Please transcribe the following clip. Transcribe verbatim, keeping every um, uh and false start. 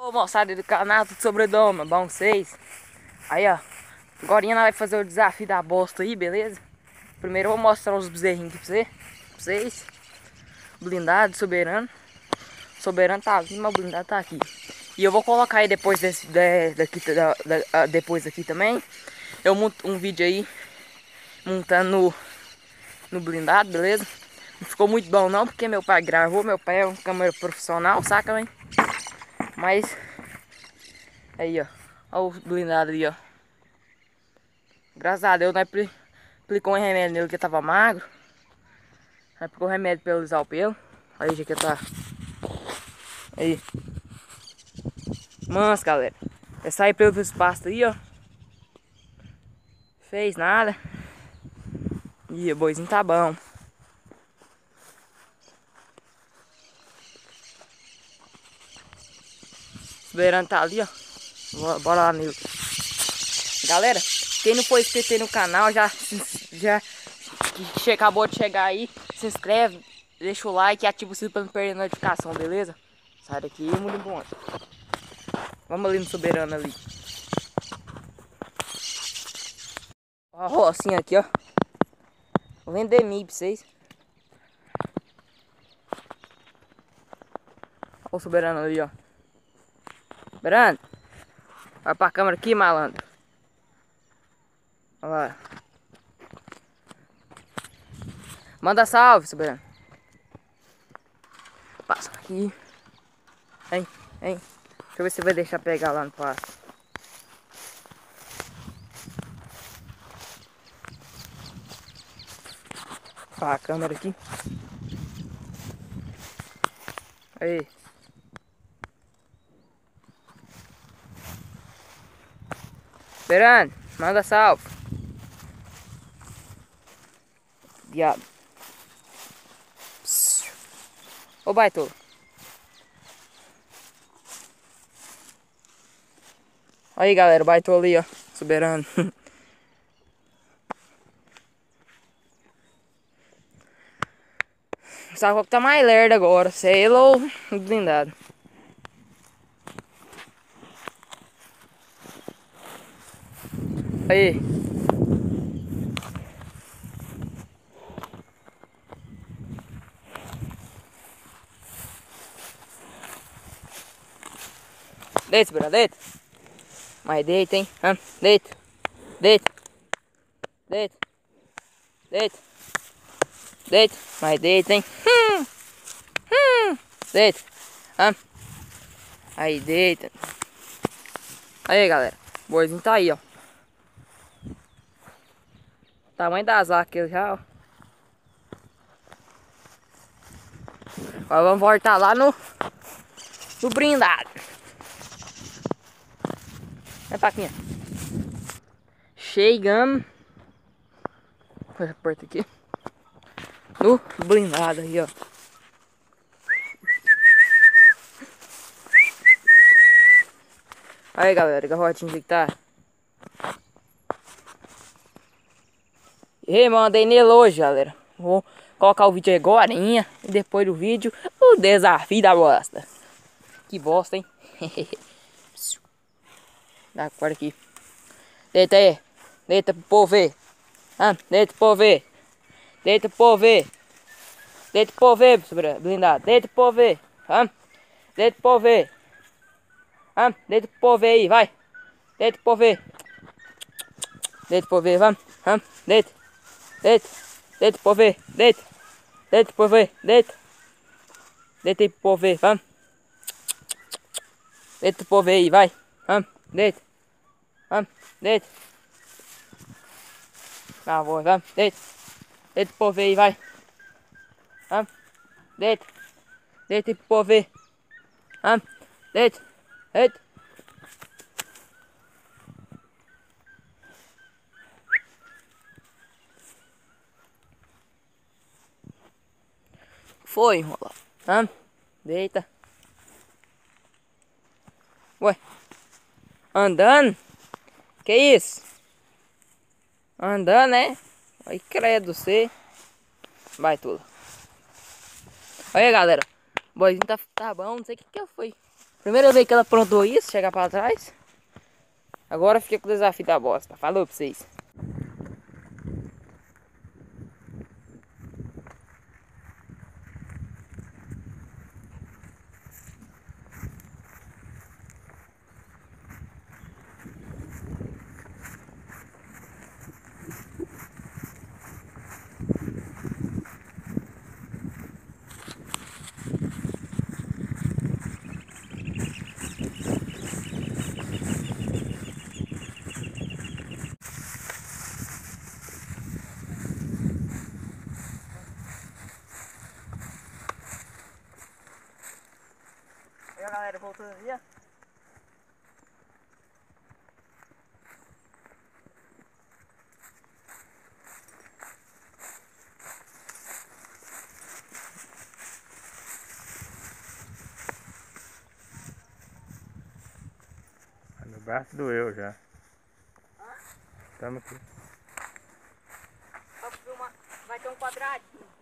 Ô moçada do canal, tudo sobre Doma, bom vocês? Aí ó, agora nós vai fazer o desafio da bosta aí, beleza? Primeiro eu vou mostrar os bezerrinhos aqui pra, você, pra vocês. Blindado, soberano. Soberano tá aqui, mas o blindado tá aqui. E eu vou colocar aí depois desse, de, daqui, da, da, depois aqui também. Eu monto um vídeo aí, montando no, no blindado, beleza? Não ficou muito bom não, porque meu pai gravou, meu pai é um câmera profissional, saca, velho? Mas, aí ó, olha o blindado ali, ó. Graças a Deus, nós aplicou um remédio nele que tava magro. Nós aplicou remédio pra ele usar o pelo. Aí, já que tá. Aí. Manso, galera. Eu saí pelo espaço aí, ó. Fez nada. Ih, o boizinho tá bom. O soberano tá ali, ó. Bora lá nele. Galera, quem não for inscrito no canal, já, já que acabou de chegar aí, se inscreve, deixa o like e ativa o sininho pra não perder a notificação, beleza? Sai daqui, muito bom. Vamos ali no soberano ali. Ó a rocinha aqui, ó. Vou vender milho pra vocês. Ó o soberano ali, ó. Soberano, vai pra câmera aqui, malandro. Olha lá. Manda salve, soberano. Passa aqui. Hein, hein. Deixa eu ver se vai deixar pegar lá no pasto. Ó a câmera aqui. Aí. Soberano, manda salve. Diabo. Ô baitolo. Aí galera, o baitolo ali, ó. Soberano. Só que tá mais lerdo agora. Sei lá ou blindado. Aí. Deita, soberano, deita. Mas deita, hein? Hã? Deita. Deita. Deita. Deita. Deita. Mas deita, hein? Hum. Hum. Deita. Hã? Aí, deita. Aí, galera. O boizinho tá aí, ó. Tamanho das vacas já, ó. Agora vamos voltar lá no... No blindado. Vem, Paquinha. Chegando. Fecha a porta aqui. No blindado aí, ó. Aí, galera, garrotinho que tá. E mandei nele hoje, galera. Vou colocar o vídeo agora e depois do vídeo o desafio da bosta. Que bosta, hein? Dá a corda aqui. Deita aí. Deita pro povo ver. Ah, deita pro povo ver. Deita pro povo ver. Deita pro povo ver, blindado. Deita pro povo ver. Ah, deita pro povo ver. Ah, deita pro povo ver aí, vai. Deita pro povo ver. Deita pro povo ver, vamos. Ah, deita. Deita. Deita pro povo ver. Deita. Deita pro povo ver. Deita. Deita aí pro povo ver, vamos. Deita pro povo ver aí, vai. Vamos, deita. Vamos, deita. Ah, vou, vamos, deita. Deita pro povo ver aí, vai. Vamos, deita. Deita aí pro povo ver. Vamos, deita. Deita. Foi, enrola. Vamos, deita. Ué, andando? Que isso? Andando, né? Aí, credo, você. Vai tudo. Olha, galera. O boizinho tá, tá bom, não sei o que que foi. Primeira vez que ela aprontou isso, chegar pra trás. Agora fica com o desafio da bosta. Falou pra vocês. Aí a galera voltando ali, ó. Meu braço doeu já. Tamo aqui. Vai ter um quadradinho.